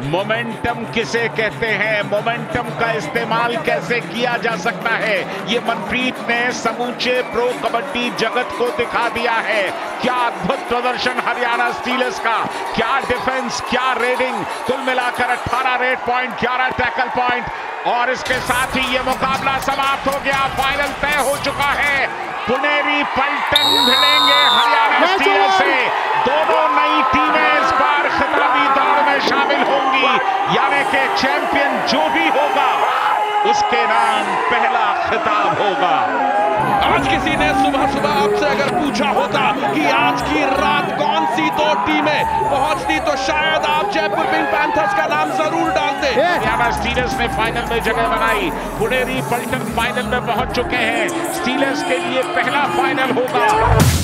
Momentum किसे कहते हैं, मोमेंटम का इस्तेमाल कैसे किया जा सकता है, ये मनप्रीत ने समूचे प्रो कबड्डी जगत को दिखा दिया है। क्या अद्भुत प्रदर्शन हरियाणा स्टीलर्स का, क्या डिफेंस, क्या रेडिंग, कुल मिलाकर 18 रेड पॉइंट, 11 टैकल पॉइंट और इसके साथ ही ये मुकाबला समाप्त हो गया। फाइनल तय हो चुका है। पुनेरी पलटन भिड़ेंगे हरियाणा स्टीलर्स से। दोनों नई टीमें इस बार खिताबी दौड़ में शामिल होंगी, यानी कि चैंपियन जो भी होगा उसके नाम पहला खिताब होगा। आज किसी ने सुबह सुबह आपसे अगर पूछा होता कि आज की रात कौन सी दो टीमें पहुंचती तो शायद आप जयपुर पिंक पैंथर्स का नाम जरूर डालते। हरियाणा स्टीलर्स ने फाइनल में जगह बनाई। पुनेरी पलटन फाइनल में पहुंच चुके हैं। स्टीलर्स के लिए पहला फाइनल होगा।